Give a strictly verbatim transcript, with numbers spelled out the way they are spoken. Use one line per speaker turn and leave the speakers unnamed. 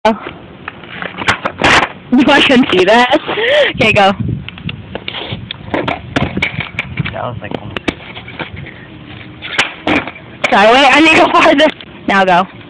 Oh. I couldn't see that. Okay, go.
That was like...
Sorry, wait, I need to go farther. Now go.